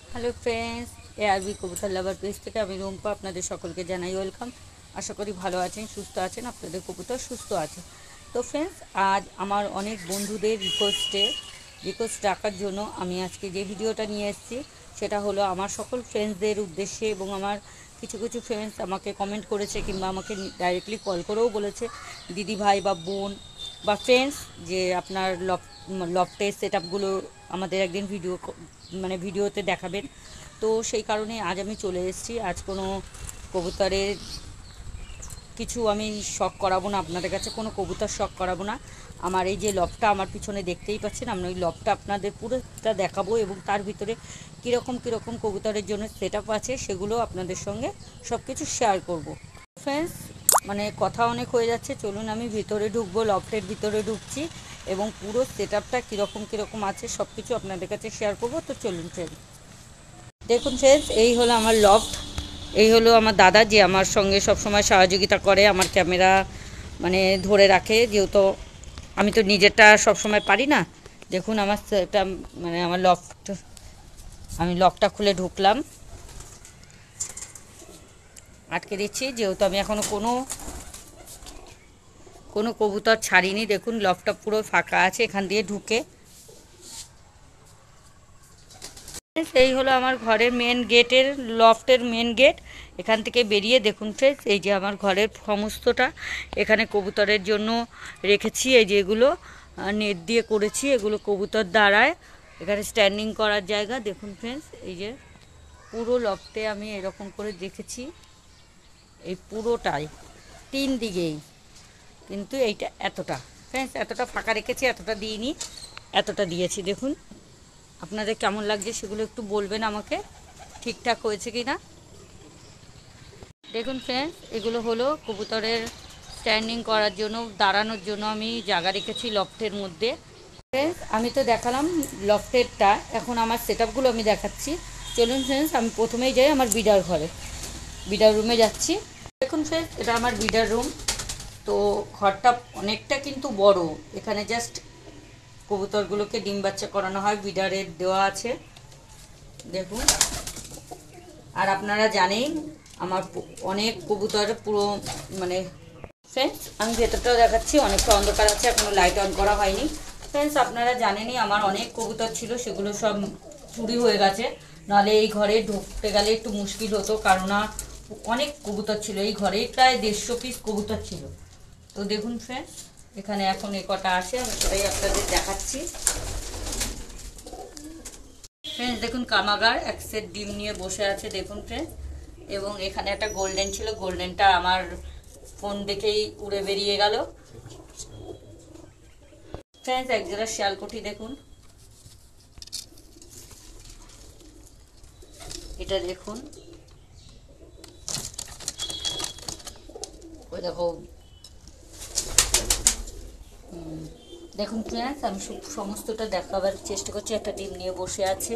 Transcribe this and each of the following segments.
Hello friends, ARB কবুতর লাভার page থেকে আমি রুম্পা আপনাদের সকলকে জানাই ওয়েলকাম। আশা করি ভালো আছেন, সুস্থ আছেন, আপনাদের কবুতর সুস্থ আছে। তো ফ্রেন্ডস, আজ আমার অনেক বন্ধুদের রিকোয়েস্ট রাখার জন্য আমি আজকে যে ভিডিওটা নিয়ে এসেছি সেটা হলো আমার সকল ফ্রেন্ডসদের উদ্দেশ্যে। এবং আমার কিছু কিছু ফ্রেন্ডস আমাকে কমেন্ট করেছে কিংবা আমাকে ডাইরেক্টলি কল করেও বলেছে, দিদি ভাই বা বোন বা ফ্রেন্ডস, যে আপনার লফটের সেট আপগুলো আমাদের একদিন ভিডিওতে দেখাবেন। তো সেই কারণে আজ আমি চলে এসেছি। আজ কোনো কবুতরের কিছু আমি শখ করাবো না আপনাদের কাছে, কোনো কবুতর শখ করাবো না। আমার এই যে লফটা আমার পিছনে দেখতেই পাচ্ছেন, আমি ওই লফটা আপনাদের পুরোটা দেখাবো এবং তার ভিতরে কীরকম কীরকম কবুতরের জন্য সেট আপ আছে সেগুলো আপনাদের সঙ্গে সব কিছু শেয়ার করব। ফ্রেন্ডস, কথা অনেক হয়ে যাচ্ছে, চলুন আমি ভিতরে ঢুকবো, লফটের ভিতরে ঢুকছি এবং পুরো সেট আপটা কীরকম আছে সব কিছু আপনাদের কাছে শেয়ার করবো। তো চলুন ফ্রেন্ডস, দেখুন ফ্রেন্ডস, এই হলো আমার লফট। এই হলো আমার দাদা, যে আমার সঙ্গে সব সময় সহযোগিতা করে, আমার ক্যামেরা ধরে রাখে, যেহেতু আমি তো নিজেরটা সব সময় পারি না। দেখুন আমার সেটা আমার লফট, আমি লকটা খুলে ঢুকলাম, আটকে দিচ্ছি যেহেতু আমি এখনও কোনো কবুতর ছাড়িনি। দেখুন লফটটা পুরো ফাঁকা আছে, এখান দিয়ে ঢুকে। এই হলো আমার ঘরের মেন গেটের, লফটের মেন গেট। এখান থেকে বেরিয়ে দেখুন ফ্রেন্ডস, এই যে আমার ঘরের সমস্তটা এখানে কবুতরের জন্য রেখেছি। এই যে এগুলো নেট দিয়ে করেছি, এগুলো কবুতর দাঁড়ায়। এখানে স্ট্যান্ডিং করার জায়গা দেখুন ফ্রেন্ডস, এই যে পুরো লফটে আমি এরকম করে রেখেছি, এই পুরোটাই 3 দিকেই। কিন্তু এইটা এতটা ফ্রেন্ডস, এতটা ফাঁকা রেখেছি, এতটা দিইনি, এতটা দিয়েছি। দেখুন আপনাদের কেমন লাগছে সেগুলো একটু বলবেন আমাকে, ঠিকঠাক হয়েছে কি না। দেখুন ফ্রেন্ডস, এগুলো হলো কবুতরের স্ট্যান্ডিং করার জন্য, দাঁড়ানোর জন্য আমি জায়গা রেখেছি লফটের মধ্যে। ফ্রেন্ডস, আমি তো দেখালাম লফটেরটা, এখন আমার সেট আপগুলো আমি দেখাচ্ছি। চলুন ফ্রেন্ডস, আমি প্রথমেই যাই আমার বিডার ঘরে, বিডার রুমে যাচ্ছি। দেখুন ফ্রেন্ডস, এটা আমার বিডার রুম। তো ঘরটা অনেকটা কিন্তু বড়। এখানে জাস্ট কবুতরগুলোকে ডিম বাচ্চা করানো হয়, বিডারের দেওয়া আছে দেখুন। আর আপনারা জানেন আমার অনেক কবুতর পুরো ফ্রেন্ডস, আমি ভেতরটাও দেখাচ্ছি, অনেকটা অন্ধকার আছে, এখনো লাইট অন করা হয়নি। ফ্রেন্ডস, আপনারা জানেনই আমার অনেক কবুতর ছিল, সেগুলো সব চুরি হয়ে গেছে। নাহলে এই ঘরে ঢুকতে গেলে একটু মুশকিল হতো, কারণ অনেক কবুতর ছিল এই ঘরে, প্রায় 150 পিস কবুতর ছিল। তো দেখুন ফ্রেন্ডস, এখানে এখন এ কটা আছে, আমি সেটাই আপনাদের দেখাচ্ছি। ফ্রেন্ডস দেখুন, কামাগার এক সেট ডিম নিয়ে বসে আছে দেখুন ফ্রেন্ডস। এবং এখানে একটা গোল্ডেন ছিল, গোল্ডেনটা আমার ফোন দেখেই উড়ে বেরিয়ে গেল। ফ্রেন্ডস, এক জোড়া শিয়ালকুঠি দেখুন, এটা দেখুন, ওই দেখো। দেখুন ফ্রেন্ডস, আমি সমস্তটা দেখাবার চেষ্টা করছি। একটা ডিম নিয়ে বসে আছে।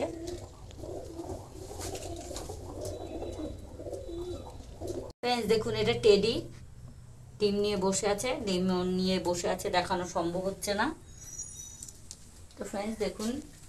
ফ্রেন্ডস দেখুন, এটা টেডি, ডিম নিয়ে বসে আছে, ডিম নিয়ে বসে আছে, দেখানো সম্ভব হচ্ছে না। তো ফ্রেন্ডস দেখুন,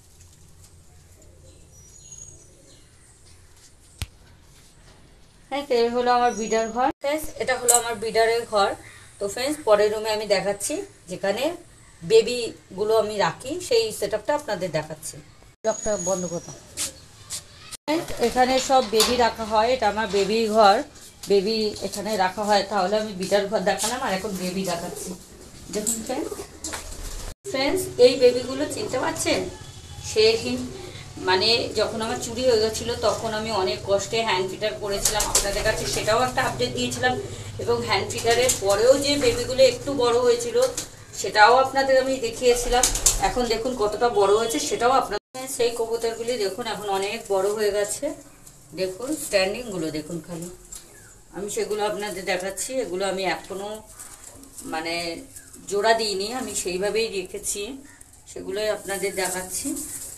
হ্যাঁ, এই হলো আমার বিডার ঘর। ফ্রেন্ডস, এটা হলো আমার বিডারের ঘর। তো ফ্রেন্ডস, পরের রুমে আমি দেখাচ্ছি, যেখানে বেবিগুলো আমি রাখি, সেই সেট আপটা আপনাদের দেখাচ্ছি। লকটা বন্ধ করতাম। এখানে সব বেবি রাখা হয়, এটা আমার বেবি ঘর, বেবি এখানে রাখা হয়। তাহলে আমি বিডার ঘর দেখালাম, আর এখন বেবি দেখাচ্ছি। দেখুন ফ্রেন্ডস, ফ্রেন্ডস এই বেবিগুলো চিনতে পারছেন? সেই যখন আমার চুরি হয়ে গেছিলো, তখন আমি অনেক কষ্টে হ্যান্ড ফিডার করেছিলাম আপনাদের কাছে, সেটাও একটা আপডেট দিয়েছিলাম। এবং হ্যান্ড ফিডারের পরেও যে বেবিগুলো একটু বড় হয়েছিল সেটাও আপনাদের আমি দেখিয়েছিলাম। এখন দেখুন কতটা বড় হয়েছে, সেটাও আপনাদের, সেই কবুতরগুলি দেখুন এখন অনেক বড় হয়ে গেছে। দেখুন স্ট্যান্ডিংগুলো দেখুন খালি, আমি সেগুলো আপনাদের দেখাচ্ছি। এগুলো আমি এখনও মানে জোড়া দিইনি, আমি সেইভাবেই রেখেছি, সেগুলোই আপনাদের দেখাচ্ছি।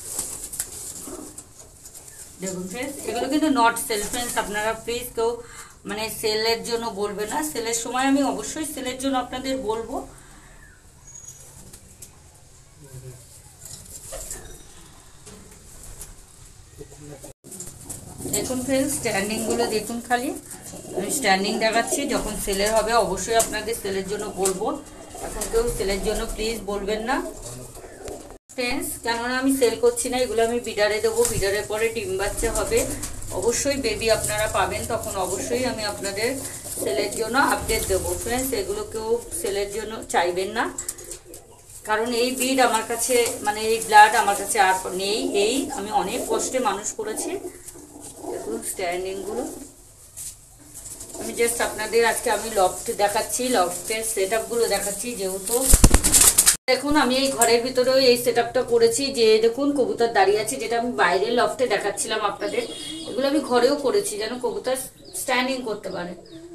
দেখুন ফ্রেন্ডস, এগুলো কিন্তু নট সেল। ফ্রেন্ডস, আপনারা প্লিজ কেউ সেলের জন্য বলবে না, সেলের সময় আমি অবশ্যই সেলের জন্য আপনাদের বলবো। দেখুন ফ্রেন্ডস, স্ট্যান্ডিংগুলো দেখুন, খালি আমি স্ট্যান্ডিং দেখাচ্ছি। যখন সেলের হবে অবশ্যই আপনাদের সেলের জন্য বলবো, এখন কেউ সেলের জন্য প্লিজ বলবেন না ফ্রেন্ডস, কেননা আমি সেল করছি না। এগুলো আমি বিডারে দেবো, বিডারের পরে ডিম বাচ্চা হবে, অবশ্যই বেবি আপনারা পাবেন, তখন অবশ্যই আমি আপনাদের সেলের জন্য আপডেট দেবো ফ্রেন্ডস। এগুলো কেউ সেলের জন্য চাইবেন না, কারণ এই ব্রিড আমার কাছে, মানে এই ব্লাড আমার কাছে আর নেই। এই আমি অনেক কষ্টে মানুষ করেছি। দেখুন স্ট্যান্ডিংগুলো, আমি জাস্ট আপনাদের আজকে আমি লফট দেখাচ্ছি, লফটের সেট আপগুলো দেখাচ্ছি। যেহেতু দেখুন আমি এই ঘরের ভিতরেও এই সেট আপটা করেছি, যে দেখুন কবুতর দাঁড়িয়ে আছে, যেটা আমি বাইরের লফটে দেখাচ্ছিলাম আপনাদের। এগুলো আমি ঘরেও করেছি যেন কবুতর স্ট্যান্ডিং করতে পারে।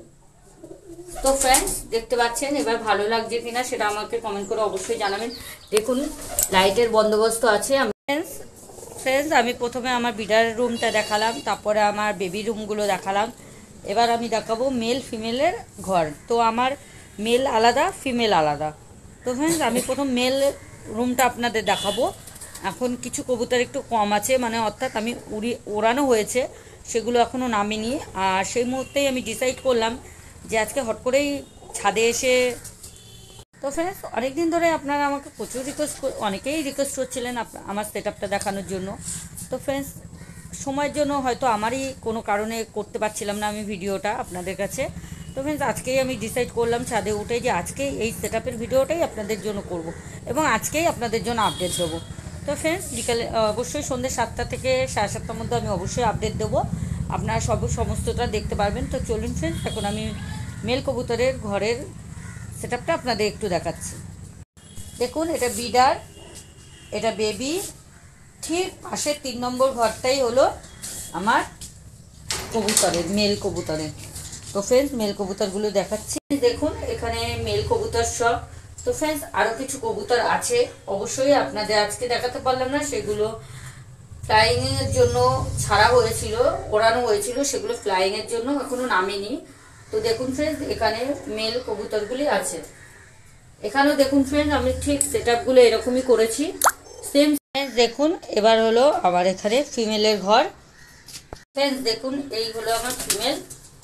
তো ফ্রেন্ডস দেখতে পাচ্ছেন, এবার ভালো লাগছে কিনা সেটা আমাকে কমেন্ট করে অবশ্যই জানাবেন। দেখুন লাইটের বন্দোবস্ত আছে। ফ্রেন্ডস আমি প্রথমে আমার বিডার রুমটা দেখালাম, তারপরে আমার বেবি রুমগুলো দেখালাম। এবার আমি দেখাবো মেল ফিমেলের ঘর। তো আমার মেল আলাদা, ফিমেল আলাদা। তো ফ্রেন্ডস আমি প্রথম মেল রুমটা আপনাদের দেখাবো। এখন কিছু কবুতর একটু কম আছে, মানে অর্থাৎ আমি ওড়ানো হয়েছে, সেগুলো এখনও নামিনি। আর সেই মুহূর্তেই আমি ডিসাইড করলাম যে আজকে হট করেই ছাদে এসে। তো ফ্রেন্ডস অনেকদিন ধরে আপনারা আমাকে প্রচুর অনেকেই রিকোয়েস্ট করছিলেন আমার সেট আপটা দেখানোর জন্য। তো ফ্রেন্ডস সময়ের জন্য হয়তো আমারই কোনো কারণে করতে পারছিলাম না আমি ভিডিওটা আপনাদের কাছে। তো ফ্রেন্ডস আজকেই আমি ডিসাইড করলাম ছাদে উঠে যে আজকেই এই সেট আপের ভিডিওটাই আপনাদের জন্য করব, এবং আজকেই আপনাদের জন্য আপডেট দেবো। তো ফ্রেন্ডস বিকালে অবশ্যই সন্ধ্যে 7টা থেকে 7:30টার মধ্যে আমি অবশ্যই আপডেট দেবো, আপনারা সমস্তটা দেখতে পারবেন। তো চলুন ফ্রেন্ডস এখন আমি মেল কবুতরের ঘরের সেট আপটা আপনাদের একটু দেখাচ্ছি। দেখুন এটা বিডার, এটা বেবি, ঠিক পাশের 3 নম্বর ঘরটাই হলো আমার কবুতরের, মেল কবুতরের। তো ফ্রেন্ডস মেল কবুতরগুলো দেখাচ্ছি। দেখুন এখানে মেল কবুতর সব। তো ফ্রেন্ডস আরও কিছু কবুতর আছে, অবশ্যই আপনাদের আজকে দেখাতে পারলাম না, সেগুলো ফ্লাইংয়ের জন্য ছাড়া হয়েছিল, ওড়ানো হয়েছিল, সেগুলো ফ্লাইংয়ের জন্য এখনও নামেনি। তো দেখুন ফ্রেন্ডস এখানে মেল কবুতরগুলি আছে। এখানেও দেখুন ফ্রেন্ডস আমি ঠিক সেট আপগুলো এরকমই করেছি সেম। দেখুন এবার হলো আবার এখানে ফিমেলের ঘর। ফ্রেন্ডস দেখুন এই হলো আমার ফিমেল।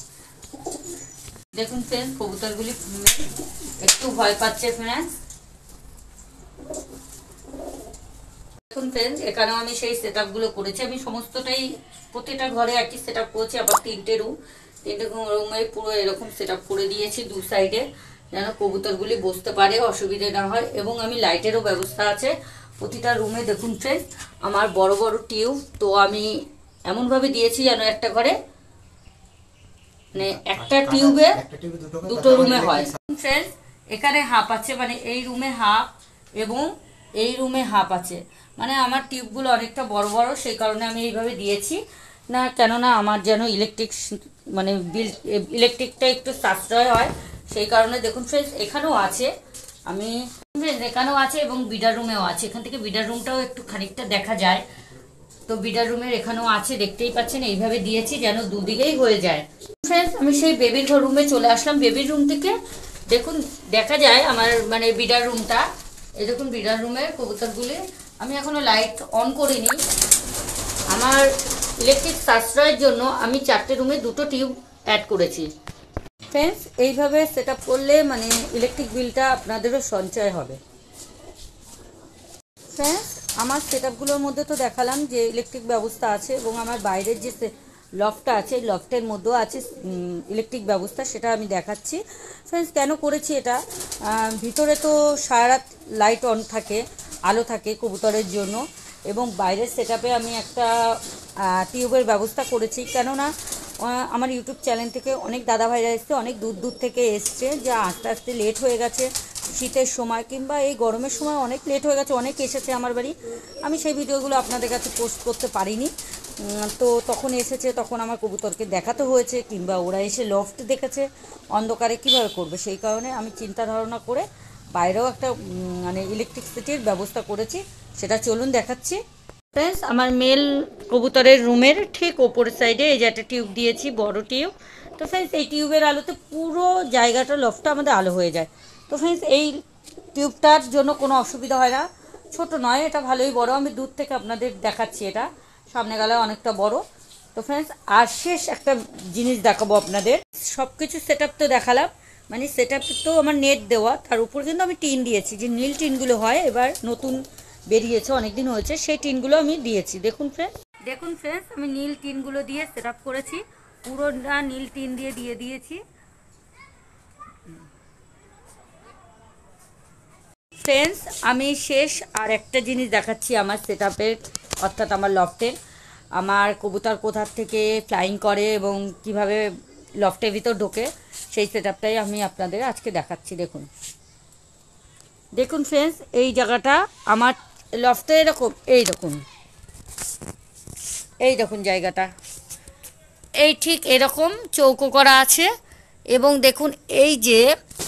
দেখুন ফ্রেন্ডস কবুতরগুলি ফিমেল, একটু ভয় পাচ্ছে ফ্রেন্ডস। দেখুন ফ্রেন্ডস এখানেও আমি সেই সেট আপগুলো করেছি, আমি সমস্তটাই প্রতিটা ঘরে একই সেট আপ করেছি। আবার 3টে রুমে পুরো এরকম সেট আপ করে দিয়েছি দু সাইডে, যেন কবুতরগুলি বসতে পারে, অসুবিধে না হয়। এবং আমি লাইটেরও ব্যবস্থা আছে প্রতিটা রুমে। দেখুন ফ্রেন্ডস আমার বড় বড় টিউব, তো আমি এমনভাবে দিয়েছি যেন একটা ঘরে, মানে একটা টিউবে দুটো রুমে হয়। ফ্রেন্ডস এখানে হাফ আছে, মানে এই রুমে হাফ এবং এই রুমে হাফ আছে, মানে আমার টিউবগুলো অনেকটা বড় বড়, সেই কারণে আমি এইভাবে দিয়েছি না, কেননা আমার যেন ইলেকট্রিকটা একটু সাশ্রয় হয়, সেই কারণে। দেখুন ফ্রেন্ডস এখানেও আছে, আমি এখানেও আছে এবং বিডার রুমেও আছে। এখান থেকে বিডার রুমটাও একটু খানিকটা দেখা যায়। তো বিডার রুমের এখানেও আছে, দেখতেই পাচ্ছেন এইভাবে দিয়েছি যেন দুদিকেই হয়ে যায়। ফ্রেন্ডস আমি সেই বেবির ঘর রুমে চলে আসলাম। বেবির রুম থেকে দেখুন দেখা যায় আমার মানে বিডার রুমটা। এই দেখুন বিডার রুমের কবুতরগুলি, আমি এখনো লাইট অন করিনি। আমার ইলেকট্রিক সাশ্রয়ের জন্য আমি 4টে রুমে 2টো টিউব অ্যাড করেছি। ফ্রেন্ডস এইভাবে সেট আপ করলে মানে ইলেকট্রিক বিলটা আপনাদেরও সঞ্চয় হবে। ফ্রেন্ডস আমার সেট আপগুলোর মধ্যে তো দেখালাম যে ইলেকট্রিক ব্যবস্থা আছে, এবং আমার বাইরের যে লফটটা আছে লফটের মধ্যেও আছে ইলেকট্রিক ব্যবস্থা, সেটা আমি দেখাচ্ছি। ফ্রেন্ডস কেন করেছি এটা, ভিতরে তো সারা রাত লাইট অন থাকে, আলো থাকে কবুতরের জন্য, এবং বাইরের সেট আপে আমি একটা টিউবের ব্যবস্থা করেছি। কেননা আমার ইউটিউব চ্যানেল থেকে অনেক দাদাভাইরা এসছে, অনেক দূর দূর থেকে এসছে, যা আস্তে আস্তে লেট হয়ে গেছে, শীতের সময় কিংবা এই গরমের সময় অনেক লেট হয়ে গেছে, অনেক এসেছে আমার বাড়ি। আমি সেই ভিডিওগুলো আপনাদের কাছে পোস্ট করতে পারিনি, তো তখন এসেছে, তখন আমার কবুতরকে দেখাতে হয়েছে, কিংবা ওরা এসে লফট দেখেছে, অন্ধকারে কীভাবে করবে, সেই কারণে আমি চিন্তা ধারণা করে বাইরেও একটা মানে ইলেকট্রিসিটির ব্যবস্থা করেছি, সেটা চলুন দেখাচ্ছি। ফ্রেন্ডস আমার মেল কবুতরের রুমের ঠিক ওপরের সাইডে এই যে একটা টিউব দিয়েছি, বড় টিউব। তো ফ্রেন্ডস এই টিউবের আলোতে পুরো জায়গাটা লফটটা আমাদের আলো হয়ে যায়। তো ফ্রেন্ডস এই টিউবটার জন্য কোনো অসুবিধা হয় না, ছোট নয়, এটা ভালোই বড়, আমি দূর থেকে আপনাদের দেখাচ্ছি, এটা সামনে গেলে অনেকটা বড়। তো তো ফ্রেন্ডস আর শেষ একটা জিনিস দেখাবো আপনাদের। সব কিছু সেট আপ তো দেখালাম, মানে সেট আপ তো আমার নেট দেওয়া, তার উপর কিন্তু আমি টিন দিয়েছি, যে নীল টিনগুলো হয় এবার নতুন বেরিয়েছে, অনেক দিন হয়েছে, সেই টিনগুলো আমি দিয়েছি। দেখুন ফ্রেন্ডস আমি নীল টিনগুলো দিয়ে সেট আপ করেছি, পুরোটা নীল টিন দিয়ে দিয়েছি। ফ্রেন্ডস আমি শেষ আর একটা জিনিস দেখাচ্ছি আমার সেট আপের, অর্থাৎ আমার লফটের। আমার কবুতর কোথার থেকে ফ্লাইং করে এবং কিভাবে লফটের ভিতর ঢোকে, সেই সেট আপটাই আমি আপনাদের আজকে দেখাচ্ছি। দেখুন ফ্রেন্ডস এই জায়গাটা আমার লফটে এরকম, এই দেখুন জায়গাটা এই ঠিক এরকম চৌকো করা আছে। এবং দেখুন এই যে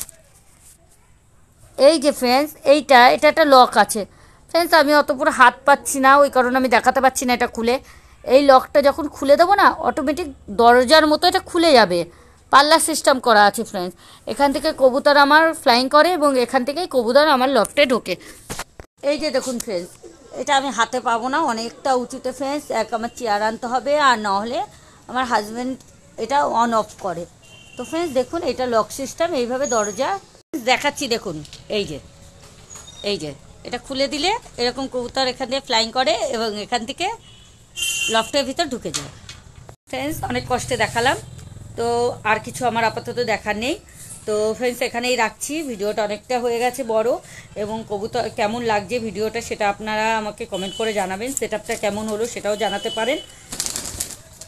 ফ্রেন্ডস এটা একটা লক আছে। ফ্রেন্ডস আমি অত পুরো হাত পাচ্ছি না, ওই কারণে আমি দেখাতে পাচ্ছি না এটা খুলে। এই লকটা যখন খুলে দেবো না, অটোমেটিক দরজার মতো এটা খুলে যাবে, পাল্লা সিস্টেম করা আছে ফ্রেন্ডস। এখান থেকে কবুতর আমার ফ্লাইং করে এবং এখান থেকেই কবুতর আমার লফটে ঢোকে। এই যে দেখুন ফ্রেন্ডস, এটা আমি হাতে পাবো না, অনেকটা উঁচুতে ফ্রেন্ডস, আমার চেয়ার আনতে হবে, আর না হলে আমার হাজব্যান্ড এটা অন অফ করে। তো ফ্রেন্ডস দেখুন এটা লক সিস্টেম, এইভাবে দরজা দেখাচ্ছি। দেখুন এই যে এটা খুলে দিলে এরকম কবুতর এখান থেকে ফ্লাইং করে এবং এখান থেকে লফটের ভিতর ঢুকে যায়। ফ্রেন্ডস অনেক কষ্টে দেখালাম, তো আর কিছু আমার আপাতত দেখার নেই। তো ফ্রেন্ডস এখানেই রাখছি, ভিডিওটা অনেকটা হয়ে গেছে বড়, এবং কবুতর কেমন লাগছে ভিডিওটা সেটা আপনারা আমাকে কমেন্ট করে জানাবেন, সেটআপটা কেমন হলো সেটাও জানাতে পারেন।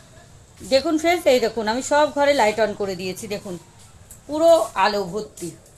দেখুন ফ্রেন্ডস এই দেখুন আমি সব ঘরে লাইট অন করে দিয়েছি, দেখুন পুরো আলো ভর্তি।